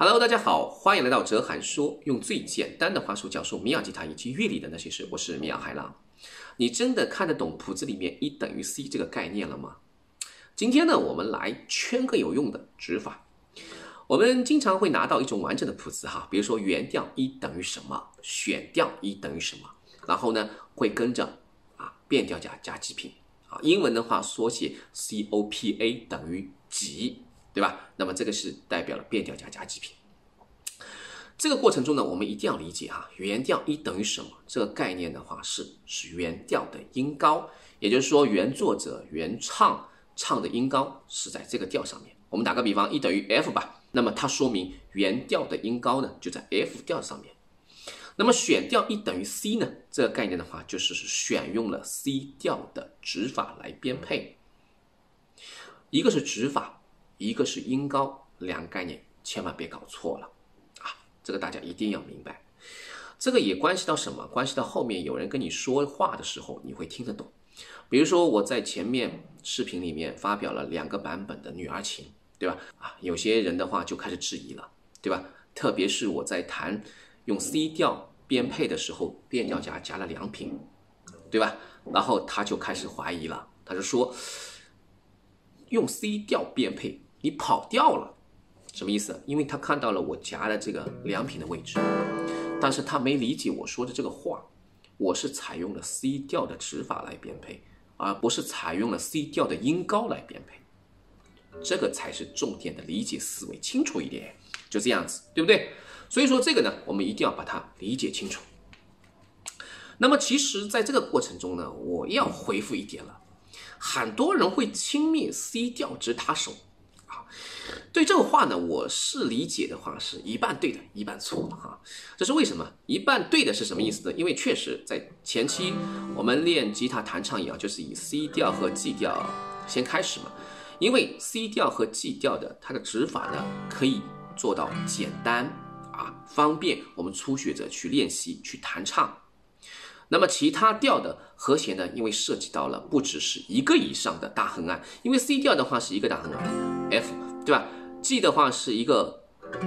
Hello， 大家好，欢迎来到哲涵说，用最简单的话术讲述民谣吉他以及乐理的那些事。我是民谣海浪。你真的看得懂谱子里面1等于 C 这个概念了吗？今天呢，我们来圈个有用的指法。我们经常会拿到一种完整的谱子哈，比如说原调1等于什么，选调1等于什么，然后呢会跟着变调加基频英文的话缩写 COPA 等于几。对吧？那么这个是代表了变调加基频。这个过程中呢，我们一定要理解原调1等于什么？这个概念的话是原调的音高，也就是说原作者原唱的音高是在这个调上面。我们打个比方，1等于 F 吧，那么它说明原调的音高呢就在 F 调上面。那么选调1等于 C 呢？这个概念的话就是选用了 C 调的指法来编配。一个是指法，一个是音高，两个概念千万别搞错了这个大家一定要明白。这个也关系到什么？关系到后面有人跟你说话的时候你会听得懂。比如说我在前面视频里面发表了2个版本的女儿情，对吧？有些人的话就开始质疑了，对吧？特别是我在弹用 C 调编配的时候，变调加了2品，对吧？然后他就开始怀疑了，他就说用 C 调编配你跑调了，什么意思？因为他看到了我夹的这个2品的位置，但是他没理解我说的这个话。我是采用了 C 调的指法来编配，而不是采用了 C 调的音高来编配。这个才是重点的理解思维，清楚一点，就这样子，对不对？所以说这个呢，我们一定要把它理解清楚。那么其实在这个过程中呢，我要回复一点了。很多人会轻蔑 C 调指打手对这个话呢，我是理解的话是一半对的，一半错的这是为什么？一半对的是什么意思呢？因为确实在前期我们练吉他弹唱就是以 C 调和 G 调先开始嘛。因为 C 调和 G 调的它的指法呢，可以做到简单方便我们初学者去练习去弹唱。那么其他调的和弦呢，因为涉及到了不只是1个以上的大横按，因为 C 调的话是1个大横按 F， 对吧？ G 的话是一个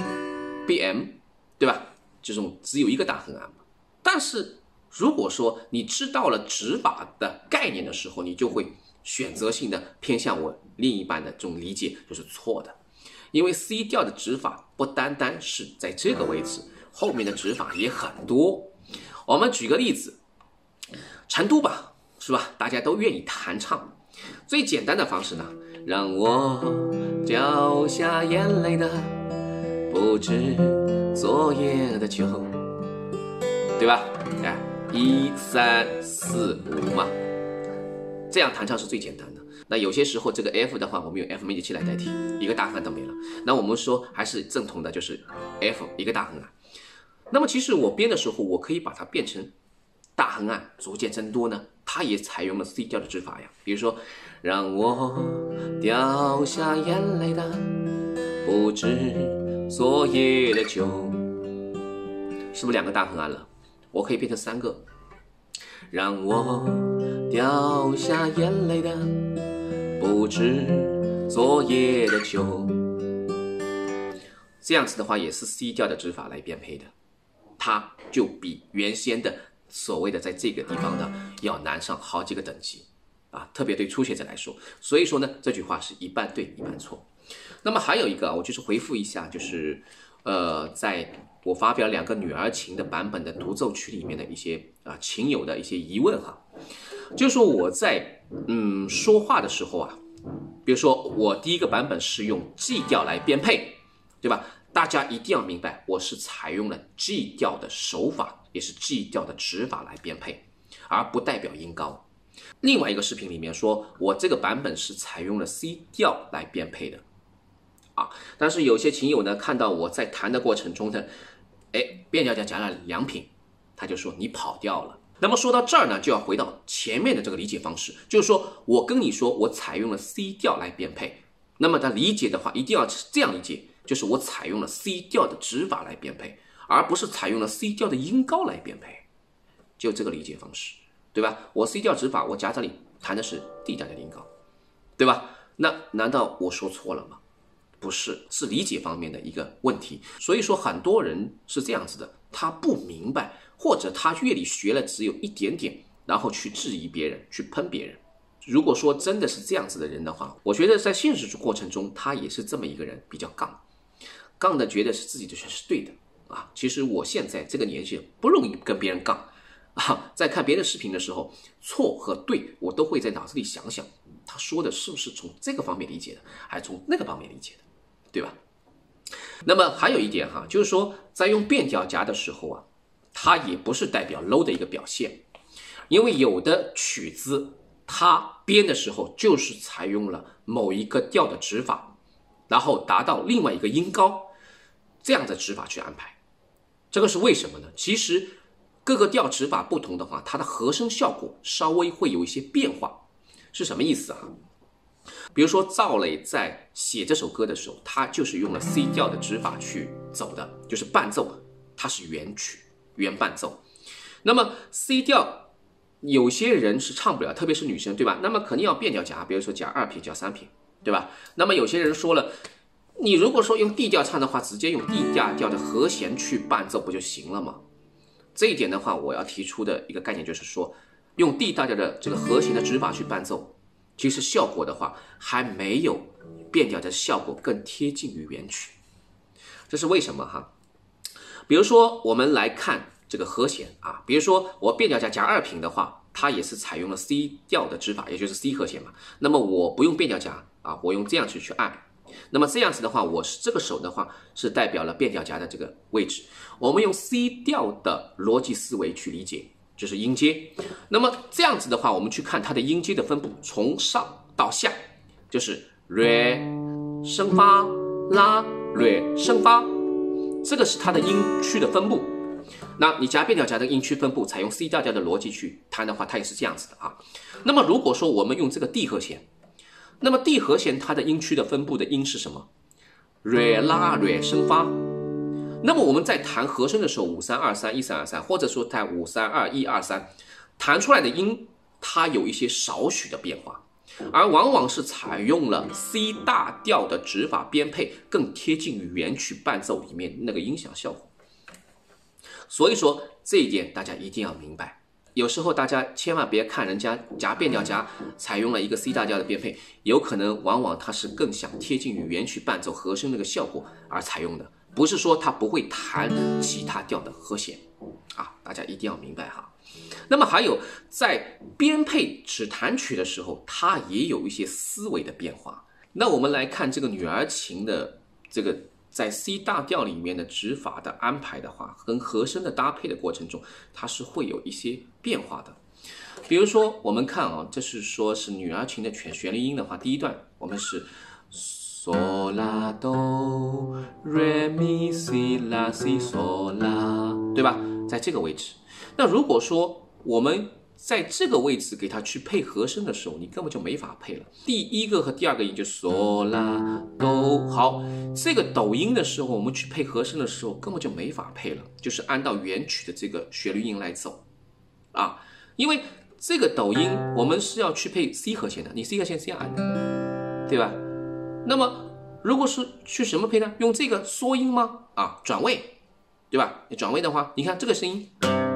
BM， 对吧？这种只有1个大横按。但是如果说你知道了指法的概念的时候，你就会选择性的偏向我另一半的这种理解，就是错的。因为 C 调的指法不单单是在这个位置，后面的指法也很多。我们举个例子，成都吧，是吧？大家都愿意弹唱，最简单的方式呢，让我掉下眼泪的不止昨夜的酒，对吧？1、3、4、5嘛，这样弹唱是最简单的。那有些时候这个 F 的话，我们用 F major 7来代替，1个大横按都没了。那我们说还是正统的，就是 F 1个大横按。那么其实我编的时候，我可以把它变成大横按逐渐增多呢，它也采用了 C 调的指法呀。比如说，让我掉下眼泪的不止昨夜的酒，是不是2个大横按了？我可以变成3个，让我掉下眼泪的不止昨夜的酒。这样子的话也是 C 调的指法来编配的，它就比原先的所谓的在这个地方的要难上好几个等级特别对初学者来说。所以说呢，这句话是一半对一半错。那么还有一个我就是回复一下，就是在我发表2个女儿情的版本的独奏曲里面的一些情友的一些疑问就是说我在说话的时候比如说我第1个版本是用 G 调来编配，对吧？大家一定要明白，我是采用了 G 调的手法，也是 G 调的指法来编配，而不代表音高。另外一个视频里面说我这个版本是采用了 C 调来编配的但是有些琴友呢，看到我在弹的过程中呢，变调加了2品，他就说你跑调了。那么说到这儿呢，就要回到前面的这个理解方式，就是说我跟你说我采用了 C 调来编配，那么他理解的话一定要这样理解，就是我采用了 C 调的指法来编配，而不是采用了 C 调的音高来编配，就这个理解方式，对吧？我 C 调指法，我夹这里弹的是 D 调的音高，对吧？那难道我说错了吗？ 不是，是理解方面的一个问题。所以说很多人是这样子的，他不明白，或者他乐理学了只有一点点，然后去质疑别人，去喷别人。如果说真的是这样子的人的话，我觉得在现实过程中他也是这么一个人，比较杠的，觉得是自己的全是对的啊。其实我现在这个年纪不容易跟别人杠啊，在看别人视频的时候，错和对我都会在脑子里想想，他说的是不是从这个方面理解的，还是从那个方面理解的，对吧？那么还有一点哈，就是说在用变调夹的时候啊，它也不是代表 low 的一个表现，因为有的曲子它编的时候就是采用了某一个调的指法，然后达到另外一个音高这样的指法去安排。这个是为什么呢？其实各个调指法不同的话，它的和声效果稍微会有一些变化。是什么意思啊？比如说赵雷在写这首歌的时候，他就是用了 C 调的指法去走的，就是伴奏它是原曲原伴奏。那么 C 调有些人是唱不了，特别是女生，对吧？那么肯定要变调夹，比如说夹2撇夹3撇，对吧？那么有些人说了，你如果说用 D 调唱的话，直接用 D 调的和弦去伴奏不就行了吗？这一点的话，我要提出的一个概念就是说，用 D 调的这个和弦的指法去伴奏，其实效果的话还没有变调的效果更贴近于原曲。这是为什么哈？比如说我们来看这个和弦啊，比如说我变调夹2平的话，它也是采用了 C 调的指法，也就是 C 和弦嘛。那么我不用变调夹啊，我用这样去按。那么这样子的话，我是这个手的话是代表了变调夹的这个位置。我们用 C 调的逻辑思维去理解，就是音阶。那么这样子的话，我们去看它的音阶的分布，从上到下就是 re 升发拉 re 升发，这个是它的音区的分布。那你夹变调夹的音区分布，采用 C 调的逻辑去弹的话，它也是这样子的啊。那么如果说我们用这个 D 和弦，那么 D 和弦它的音区的分布的音是什么？ re 拉 re 升发。那么我们在弹和声的时候，53231323，或者说弹532123，弹出来的音它有一些少许的变化，而往往是采用了 C 大调的指法编配，更贴近于原曲伴奏里面那个音响效果。所以说这一点大家一定要明白。有时候大家千万别看人家夹变调夹采用了一个 C 大调的编配，有可能往往它是更想贴近于原曲伴奏和声那个效果而采用的，不是说它不会弹其他调的和弦啊，大家一定要明白哈。那么还有在编配指弹曲的时候，它也有一些思维的变化。那我们来看这个女儿情的这个在 C 大调里面的指法的安排的话，跟和声的搭配的过程中，它是会有一些变化的。比如说我们看啊，这是说是女儿情的全旋律音的话，第一段我们是嗦拉哆瑞咪西拉西嗦拉，对吧？在这个位置。那如果说我们在这个位置给它去配和声的时候，你根本就没法配了。第一个和第二个音就嗦拉哆，好，这个抖音的时候，我们去配和声的时候根本就没法配了，就是按照原曲的这个旋律音来走啊。因为这个抖音我们是要去配 C 和弦的，你 C 和弦是这样按的，对吧？那么如果是去什么配呢？用这个缩音吗？啊，转位，对吧？你转位的话，你看这个声音。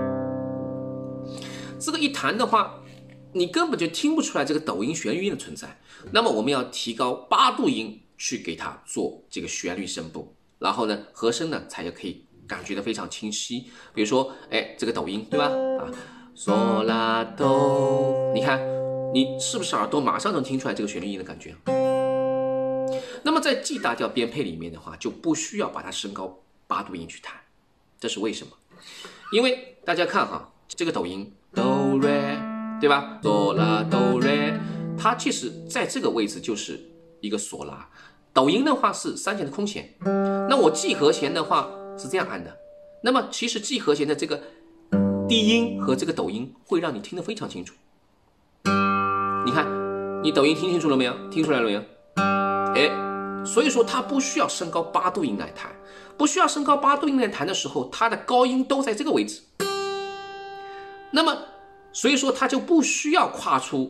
这个一弹的话，你根本就听不出来这个抖音旋律音的存在。那么我们要提高8度音去给它做这个旋律声部，然后呢，和声呢才可以感觉得非常清晰。比如说，哎，这个抖音，对吧？啊，嗦拉哆，你看，你是不是耳朵马上能听出来这个旋律音的感觉？那么在 G 大调编配里面的话，就不需要把它升高8度音去弹，这是为什么？因为大家看哈，这个抖音。哆瑞，对吧？嗦拉哆瑞，它其实在这个位置就是一个嗦拉。抖音的话是3弦的空弦，那我 G 和弦的话是这样按的。那么其实 G 和弦的这个低音和这个抖音会让你听得非常清楚。你看，你抖音听清楚了没有？听出来了没有？哎，所以说它不需要升高8度音来弹，不需要升高8度音来弹的时候，它的高音都在这个位置。那么，所以说它就不需要跨出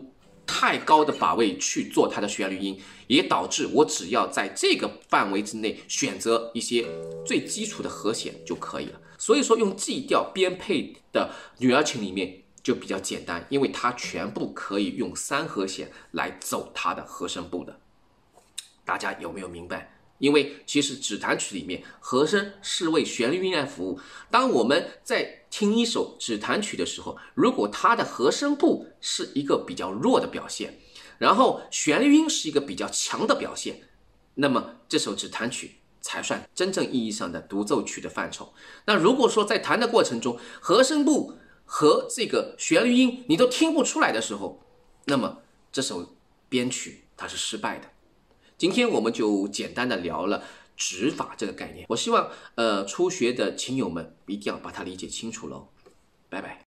太高的把位去做它的旋律音，也导致我只要在这个范围之内选择一些最基础的和弦就可以了。所以说用 G 调编配的女儿琴里面就比较简单，因为它全部可以用3和弦来走它的和声部的。大家有没有明白？因为其实指弹曲里面和声是为旋律音来服务。当我们在听一首指弹曲的时候，如果它的和声部是一个比较弱的表现，然后旋律音是一个比较强的表现，那么这首指弹曲才算真正意义上的独奏曲的范畴。那如果说在弹的过程中，和声部和这个旋律音你都听不出来的时候，那么这首编曲它是失败的。今天我们就简单的聊了指法这个概念，我希望初学的琴友们一定要把它理解清楚喽。拜拜。